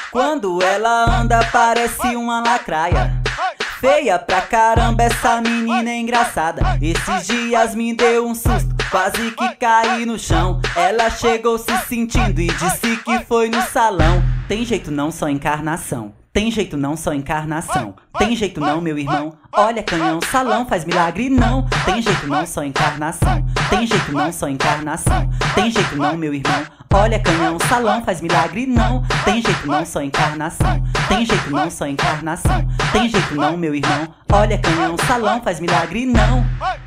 Quando ela anda parece uma lacraia. Feia pra caramba, essa menina é engraçada. Esses dias me deu um susto, quase que caí no chão. Ela chegou se sentindo e disse que foi no salão. Tem jeito não, só encarnação. Tem jeito não, só encarnação. Tem jeito não, meu irmão. Olha, canhão, salão, faz milagre não. Tem jeito não, só encarnação. Tem jeito não, só encarnação. Tem jeito não, meu irmão. Olha, canhão, salão, faz milagre não. Tem jeito não, só encarnação. Tem jeito não, só encarnação. Tem jeito não, meu irmão. Olha, canhão, salão, faz milagre não.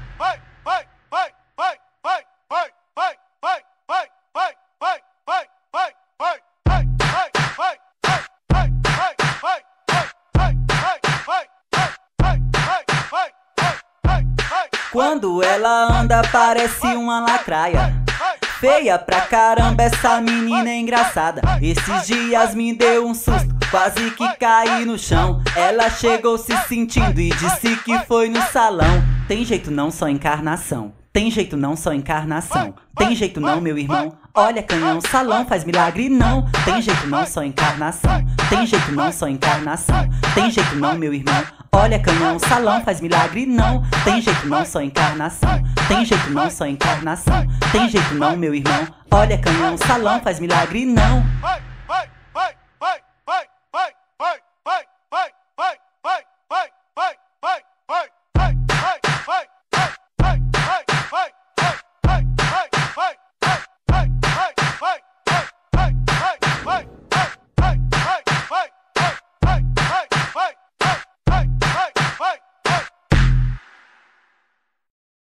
Quando ela anda parece uma lacraia. Feia pra caramba, essa menina é engraçada. Esses dias me deu um susto, quase que caí no chão. Ela chegou se sentindo e disse que foi no salão. Tem jeito não, só encarnação. Tem jeito não, só encarnação. Tem jeito não, meu irmão. Olha, canhão, salão, faz milagre não. Tem jeito não, só encarnação. Tem jeito não, só encarnação. Tem jeito não, meu irmão. Olha, canhão, salão, faz milagre não. Tem jeito não, só encarnação. Tem jeito não, só encarnação. Tem jeito não, meu irmão. Olha, canhão, salão, faz milagre não.